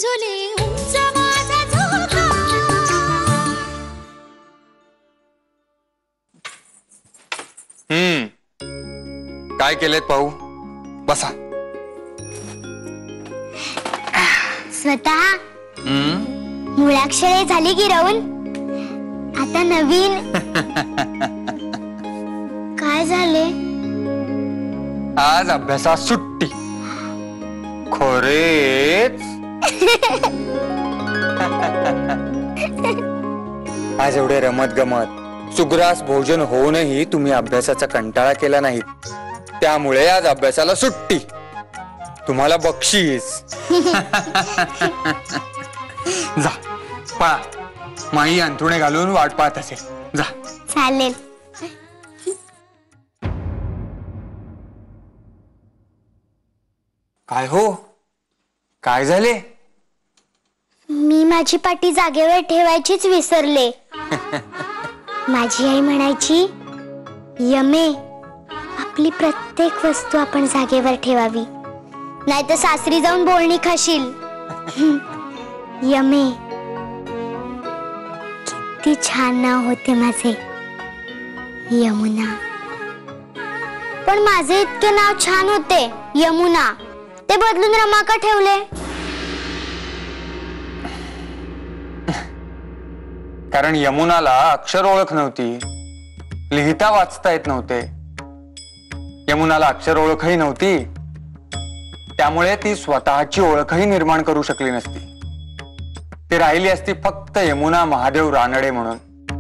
काय केलेत पाहू? बसा. स्वतः मुळाक्षरे झाली की राहुल, आता नवीन काय झाले? आज अभ्यासात सुट्टी. खरेच? आज एवढे रमत गमत सुग्रास भोजन होऊनही तुम्ही अभ्यासाचा कंटाळा केला नाही, त्यामुळे आज अभ्यासाला सुट्टी. तुम्हाला बक्षीस. जा पळा, माई अंथरुणे घालून वाट पाहत असेल. जा. चालेल. काय हो, काय झाले? मी माझी पाटी जागेवर ठेवायचीच विसरले. माझी आई म्हणायची, यमे, आपली प्रत्येक वस्तू आपण जागेवर ठेवावी, नाही तर सासरी जाऊन बोलणी खाशील. यमे, किती छान नाव होते माझे, यमुना. पण माझे इतके नाव छान होते यमुना, ते बदलून रमा का ठेवले? कारण यमुनाला अक्षर ओळख नव्हती, लिहिता वाचता येत नव्हते. यमुनाला अक्षर ओळखही नव्हती, त्यामुळे ती स्वतःची ओळखही निर्माण करू शकली नसती. ती राहिली असती फक्त यमुना महादेव रानडे म्हणून.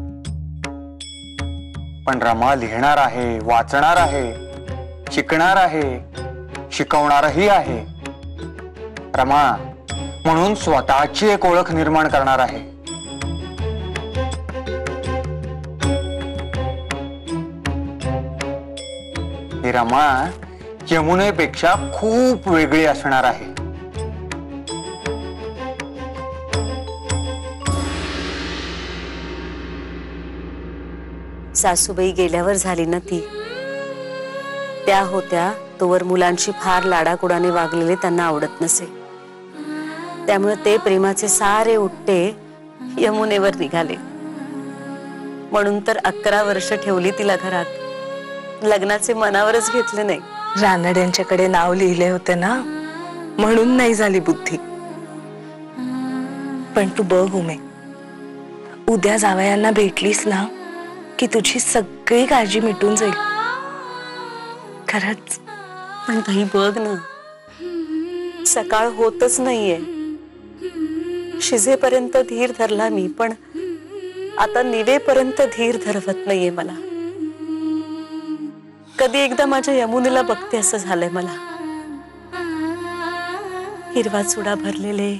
पण रमा लिहिणार आहे, वाचणार आहे, शिकणार आहे, शिकवणारही आहे. रमा म्हणून स्वतःची एक ओळख निर्माण करणार आहे. ही रमा यमुनेपेक्षा खूप वेगळी असणार आहे. सासूबाई गेल्यावर झाली ना ती. त्या होत्या तोवर मुलांची फार लाडाकुडाने वागलेले त्यांना आवडत नसे, त्यामुळे ते प्रेमाचे सारे उट्टे यमुनेवर निघाले. म्हणून तर 11 वर्ष ठेवली तिला घरात, लग्नाचे मनावरच घेतले नाही. रानड्यांच्याकडे नाव लिहिले होते ना, म्हणून नाही झाली बुद्धी. पण तू बघ उमे, उद्या जावयांना भेटलीस ना की तुझी सगळी काळजी मिटून जाईल. खरंच. पण काही बघ ना, सकाळ होतच नाहीये. शिजेपर्यंत धीर धरला मी, पण आता निवेपर्यंत धीर धरवत नाहीये मला. कधी एकदा माझ्या यमुनेला बघते असं झालंय मला. हिरवा चुडा भरलेले,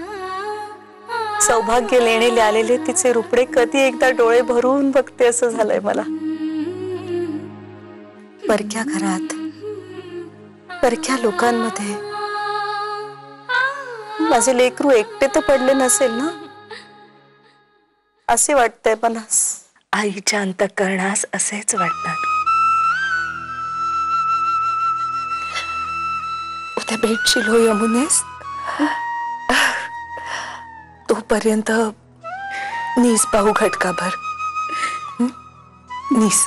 सौभाग्य लेणे आलेले तिचे रुपडे कधी एकदा डोळे भरून बघते असं झालंय मला. परक्या घरात, परक्या लोकांमध्ये माझे लेकरू एकटे तर पडले नसेल ना, असे वाटतंय मला. आईच्या अंतःकरणास असेच वाटणार. उद्या भेटशील हो यमुनेस. तोपर्यंत नीस पाहू घटकाभर. नीस.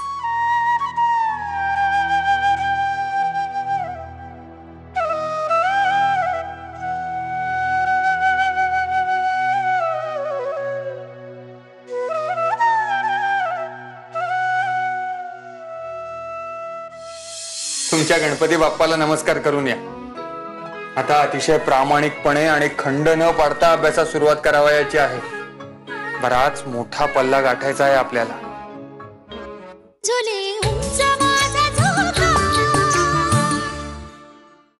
तुमच्या गणपती बाप्पाला नमस्कार करून या. आता अतिशय प्रामाणिकपणे आणि खंड न पाडता अभ्यासात सुरुवात करावयाची आहे. बराच मोठा पल्ला गाठायचा आहे आपल्याला.